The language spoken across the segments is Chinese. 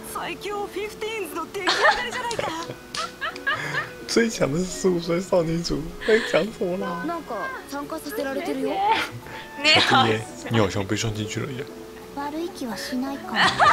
最強15の出来上がりじゃないか。 最强的15岁少女组在讲什么啦？ なんか参加させられてるよ。 你好弟耶，你好像被算进去了耶！ 悪い気はしないか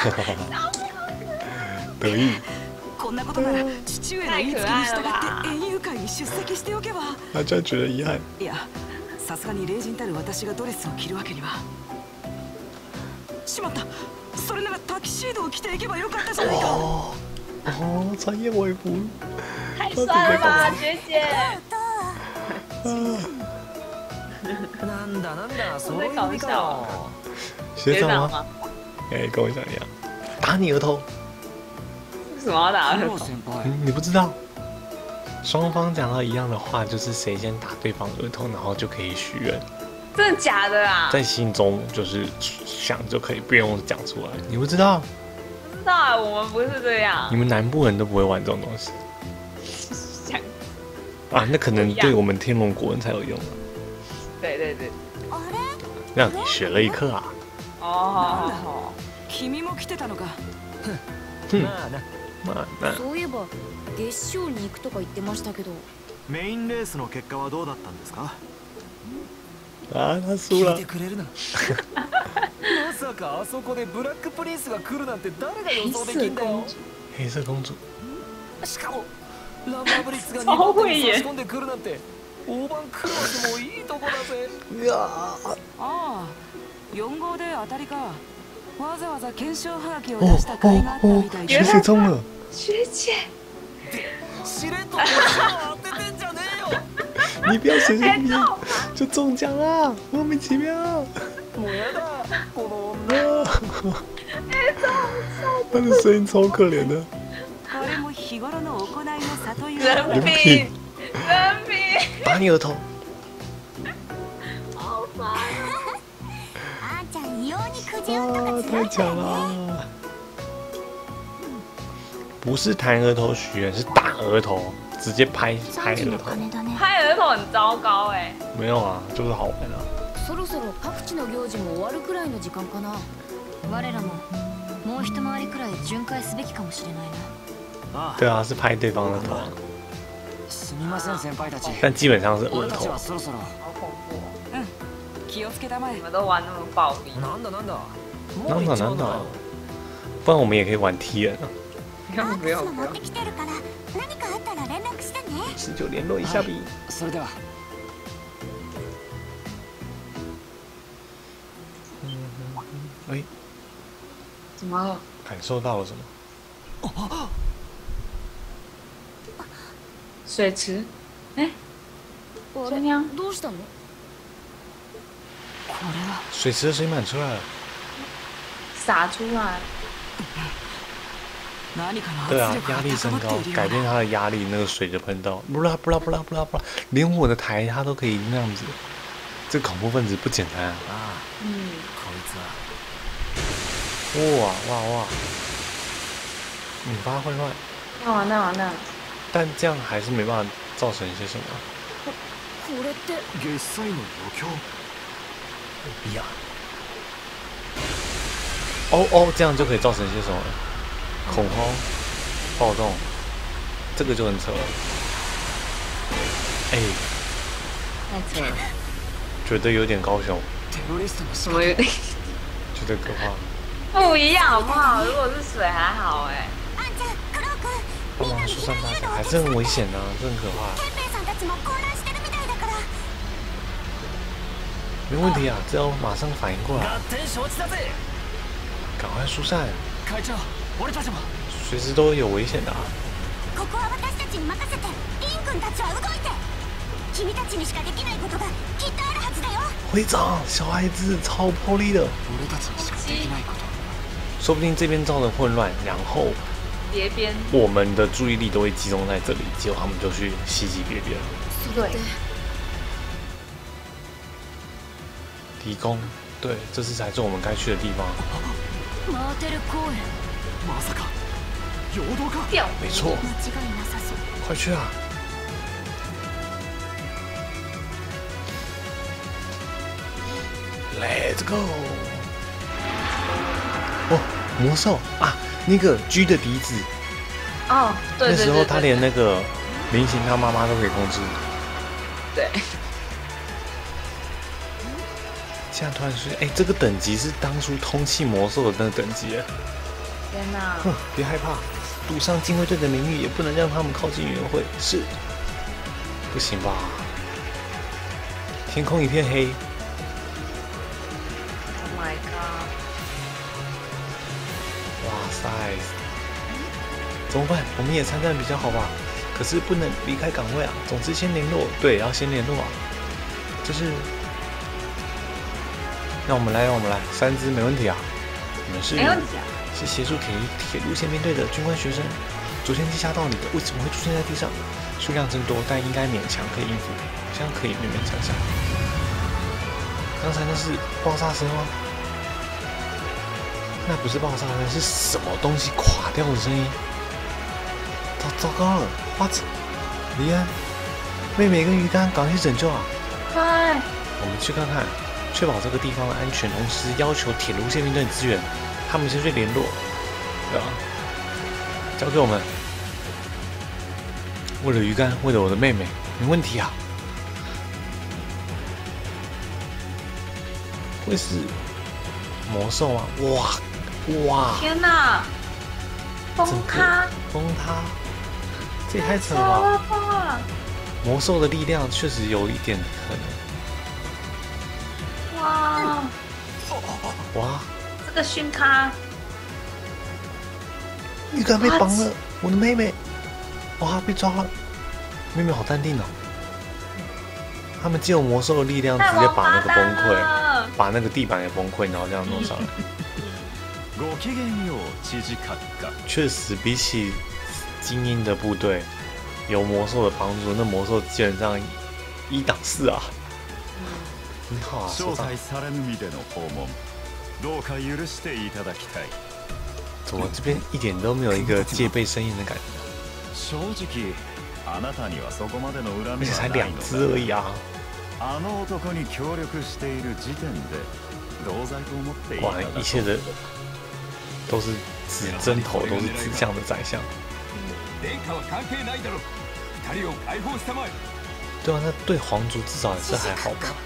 得意。 こんなことなら父上の言いつけに従って園遊会に出席しておけば。 他居然觉得遗憾。 いや、さすがに霊人たる私がドレスを着るわけには。しまった。それならタキシードを着ていけばよかったじゃないか。 哦，穿燕尾服。 太帅了吧，学姐！ なんだなんだ、そ我在ういう意味搞笑か。 学长吗？ 吗？ 哎，跟我想一样，打你额头。 为什么要打耳洛朵？ 先輩。 你不知道？双方讲到一样的话，就是谁先打对方额头，然后就可以许愿， 真的假的啊？ 在心中就是想就可以，不用讲出来。你不知道？ 不知道啊，我们不是这样你。们南部人都不会玩这种东西想， 啊？那可能对我们天龙国人才有用。 对对对。 让你学了一课啊！ 哦，好好好。 君も来てたのか。 まあな。 妈那そういえば月賞に行くとか言ってましたけど。 メインレースの結果はどうだったんですか？ 啊，他输了聞いて。くれるな。まさかあそこでブラックプリンスが来るなんて誰が予想できんだよ。 黑色公主， しかもランバーブリッツが2番手に差し込んでくるなんて大番クロスもいいとこだぜ。 ああ、4号で当たりか。わざわざ検証はがきを出した甲斐があったみたい学で。 姐中了！ 学姐， しれっとこっちを当ててんじゃねえよ。 你不要随随便便就中奖了，莫名其妙。 もうやだ、この女。 他的声音超可怜的。 これも日頃の行いの差という人もの。 品，人品， 打你额头！ 好烦。 あんちゃん異様にくじ運と啊， か強いんだ太强よね。 了！不是弹额头许愿，是打额头，直接拍 3時の额头。 鐘だね。 拍额头很糟糕哎。 没有啊，就是好玩啊。 そろそろ各地の行事も終わるくらいの時間かな。我らももう一回りくらい巡回すべきかもしれないな。 ああ、 对啊，是拍对方的头啊， すみません先輩たち。 但基本上是额头俺たちは。そろそろ。 好恐怖哦！ 気をつけたまえ你。们都玩那么暴力， なんだなんだ。も难う行っちゃ道难道うのかよ。？ 不然我们也可以玩踢人啊， 不用不用不用持って。きてるから何かあったら連絡してね。 19联络一下比。 それでは。 哎， 怎么了？ 感受到了什么？ 水池？哎， あれ这样どうしたの？ これは水池的水满出来了。 洒出来。 何かの对啊圧，力压が高力升高まっている，よ改变うな。 它的压力，那个水就喷到，不啦不啦不啦不啦不啦，连我的台它都可以那样子，这恐怖分子不简单啊！ ああ、 嗯， こいつは。 哇哇哇，引发混乱， 那完蛋完蛋。 但这样还是没办法造成一些什么。 これって月祭の余興。 いや、 哦哦，这样就可以造成一些什么恐慌、暴动，这个就很扯了。哎， 太扯了。 觉得有点高雄， テロリストの仕什么有点觉得可怕。 不一样好不好？如果是水还好哎。 あんちゃん、クロウ君、 帮忙疏散大家，还是很危险啊，这很可怕。 ケンペイさんたちも混乱してるみたいだから。 没问题啊，只要马上反应过来， 合点承知だぜ。 赶快疏散， 会長、俺たちも。 随时都有危险的啊。 ここは私たちに任せて、リン君たちは動いて。君たちにしかできないことがきっとあるはずだよ。 会长，小孩子超魄力的， 俺たちにしかできないこと。 说不定这边造成混乱，然后别边。 我们的注意力都会集中在这里，结果他们就去袭击别边了。 对。 提供，对，这次才是我们该去的地方。 マーテル公園。 まさか陽動か？ 掉。 没错， 間違いなさそう。 快去啊！ Let's go！ 哦，魔兽啊， 那个 G 的笛子， 哦，对对对， 那时候他连那个林行他妈妈都可以控制。 对。 现在突然说，哎，这个等级是当初通气魔兽的那个等级耶。 天哪！ 哼，别害怕，赌上禁卫队的名誉，也不能让他们靠近委员会。是，不行吧？天空一片黑。 Oh my god！ 哇塞，怎么办？我们也参战比较好吧？可是不能离开岗位啊。总之先联络，对，要先联络啊。就是，让我们来，3只没问题啊。你们是？ 没问题啊。 是协助铁路宪兵队的军官学生。昨天地下道里的为什么会出现在地上？数量真多，但应该勉强可以应付，好像可以勉勉强强。刚才那是爆炸声吗？那不是爆炸声，是什么东西垮掉的声音？糟糕了！花子、黎恩、妹妹跟鱼竿，赶快去拯救啊！ 快！ 我们去看看，确保这个地方的安全，同时要求铁路宪兵队支援。他们先去联络，对吧？交给我们。为了鱼竿，为了我的妹妹，没问题啊。会是魔兽啊！哇！ 天哪！崩塌！ 崩塌！这也太扯了吧！ 魔兽的力量确实有一点可能。哇！ 哇！ 这个熏咖！ 鱼竿被绑了，我的妹妹！哇，被抓了！妹妹好淡定哦。他们借用魔兽的力量，直接把那个崩溃，把那个地板给崩溃，然后这样弄上来。确实，比起精英的部队，有魔兽的帮助，那魔兽基本上1挡4啊。很好啊，首长。怎么这边一点都没有一个戒备森严的感觉？而且才2只而已啊！果然一切的都是指针头，都是指向的宰相。对啊，那对皇族至少也是还好吧。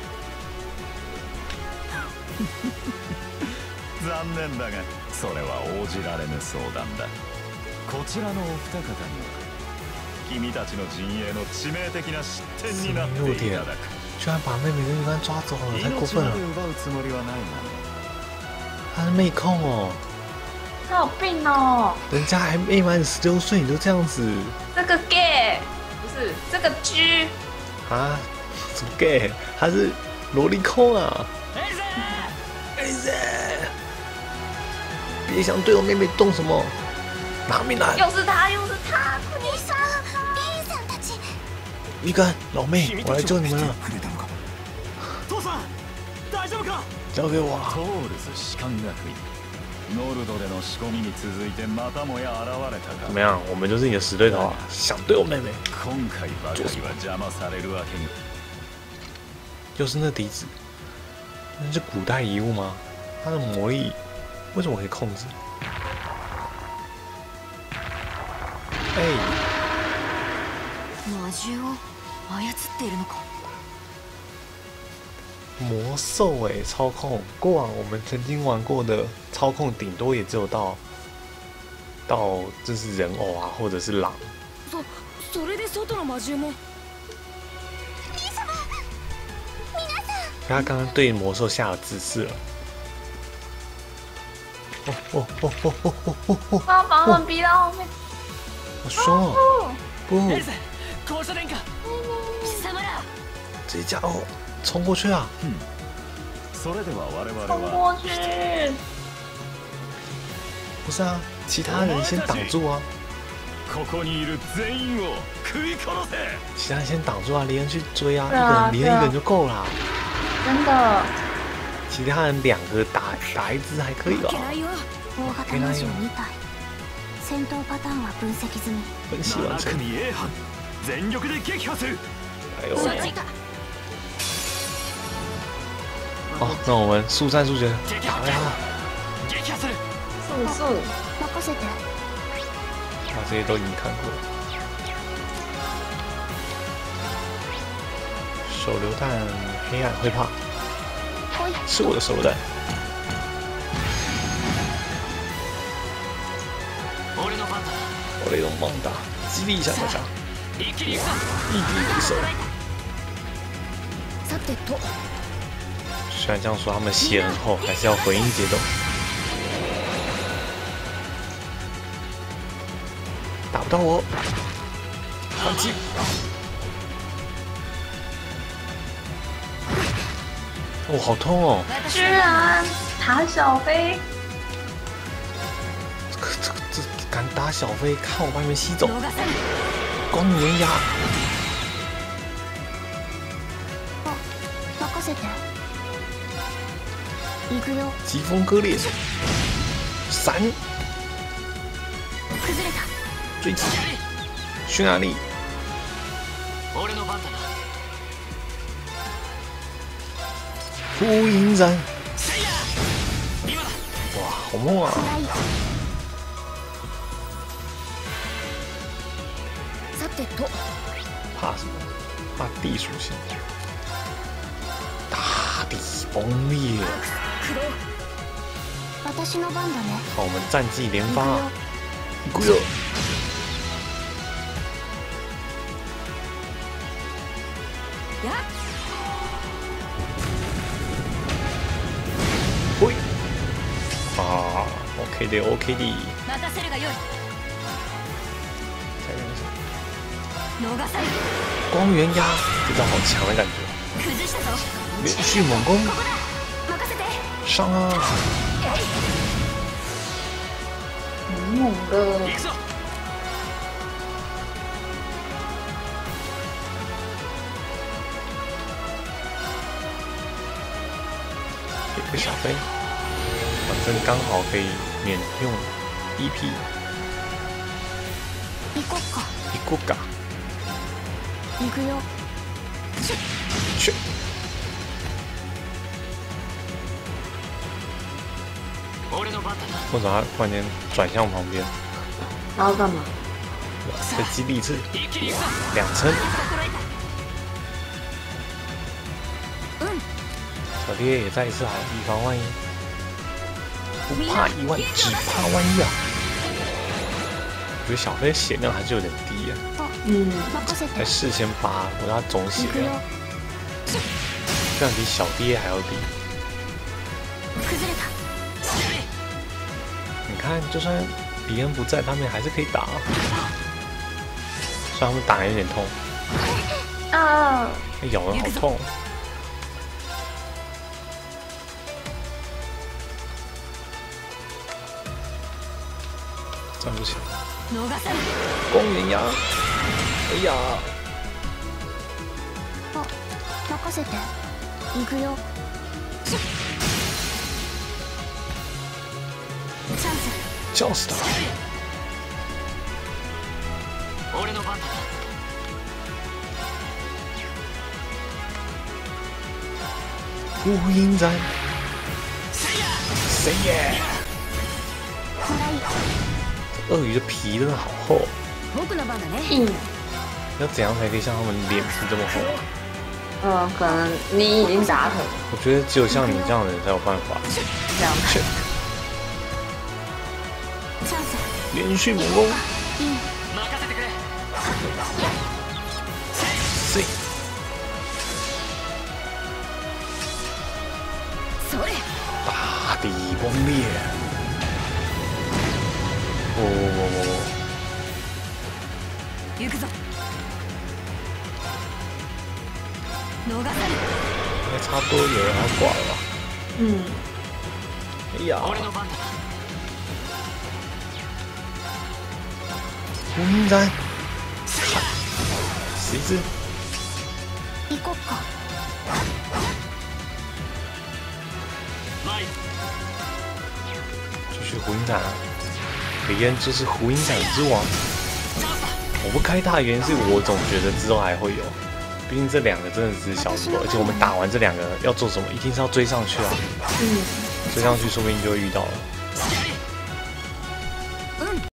残念だがそれは応じられぬ相談だ。こちらのお二方には君たちの陣営の致命的な失点になっていただく。 居然把妹妹跟鱼竿抓走了，太过分了！ 奪うつもりはないな。 他是妹控哦， 他有病哦！ 人家还没满16岁，你就这样子？ 这个 gay 不是这个 G 啊？什么 gay？ 他是萝莉控啊！别想对我妹妹动什么！拿命来！ 又是他！ 鱼竿，老妹，我来救你们了！交给我了。怎么样？我们就是你的死对头啊！想对我妹妹做什么？又是那笛子，那是古代遗物吗？它的魔力为什么可以控制？哎， 魔獣を操っているのか？ 魔兽哎，操控。过往我们曾经玩过的操控，顶多也只有到就是人偶啊，或者是狼。 それで外の魔獣も。 他刚刚对魔兽下了指示了。 把他们逼到后面。 好凶哦！不，这家伙冲过去啊！ 冲过去！ 不是啊，其他人先挡住啊！其他人先挡住啊！离人去追啊！离人一个人就够了。 真的。 其他人2个打1只还可以吧？ 大型22体。戦闘パターンは分析済み。 分析完成。 全力で撃破する。 哎呦！哦，那我们速战速决，打败他。 速顺。 这些都已经看过。手榴弹，黑暗会怕，是我的手榴弹。俺の番だ。激励一下大家，一击必手。虽然这样说，他们血很厚，还是要回应节奏。打不到我，反击！哦，好痛哦！ 居然打小飞！ 这敢打小飞，看我把你们吸走！光源压！疾风割裂，闪！追击，匈牙利。呼应斩！哇，好梦啊！怕什么？怕地属性。大地崩裂。好，我们战绩连发。咕哟！嘿！啊 ，OK 的 ，OK 的。光源压，这招好强的感觉。连续猛攻，上啊！ 很猛的。 给个小飞，反正刚好可以免用EP。一个嘎。去。为什么他突然间转向旁边？ 然后干嘛？ 这击励志2层。小爹也再一次好，以防万一。不怕一万，只怕万一啊！我觉得小飞血量还是有点低啊。还事先把我他总血量，这样比小爹还要低。你看，就算比恩不在，他们还是可以打。虽然他们打有点痛。 啊！ 咬人好痛。站不起来。光源压！哎呀！叫死他！呼应斩！谁耶？鳄鱼的皮真的好厚。要怎样才可以像他们脸皮这么厚？ 可能你已经达成。 我觉得只有像你这样的人才有办法。 这样。 连续猛攻。大地崩裂。行くぞ。应该差不多有人要挂了吧？哎呀！呼应斩，死一只。继续呼应斩啊！李恩就是呼应斩之王。我不开大原因是我总觉得之后还会有，毕竟这两个真的只是小时候，而且我们打完这两个要做什么，一定是要追上去啊！追上去说不定就会遇到了。